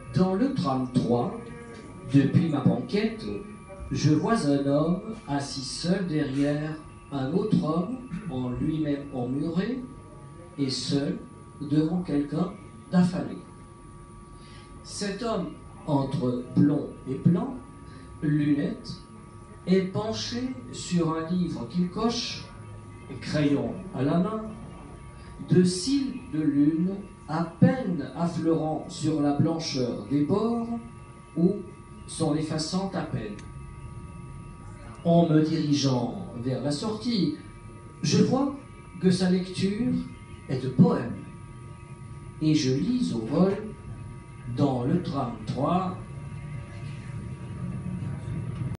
Dans le tram 3, depuis ma banquette, je vois un homme assis seul derrière un autre homme, en lui-même emmuré, et seul devant quelqu'un d'affalé. Cet homme, entre blond et blanc, lunettes, est penché sur un livre qu'il coche, crayon à la main, de cils de lune à peine affleurant sur la blancheur des bords ou s'en effaçant à peine. En me dirigeant vers la sortie, je vois que sa lecture est de poèmes. Et je lis au vol, dans le tram 3,